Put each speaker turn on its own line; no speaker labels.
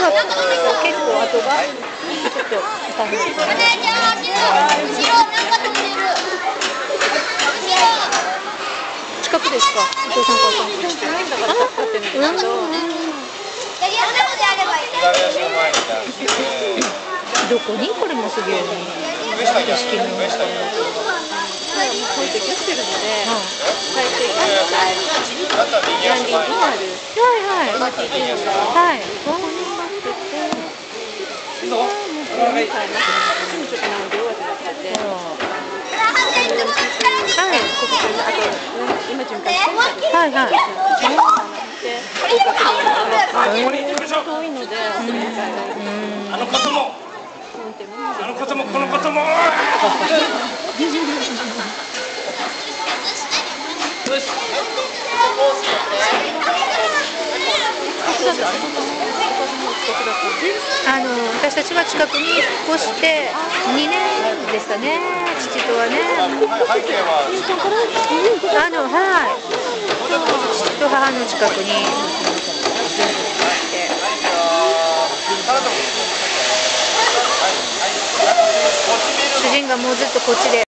結構後がちょっと大変ですね。近くですか？お父さんお母さん。どこにこれもすげえに。式の。
解析してるので、再生可能なランディングもある。
はいはい。
マーティーテンダー。
はい。
ここに待ってて、ちょっとなんで終わってなっちゃって。
はい。
ここからあと今順化してるから。
はいはい。
遠いので、
あのこともこのことも。
私たちは近くに引っ越して2年ですかね、父とはね。はい。父と母の近くに住んでまして。主人がもうずっとこっちで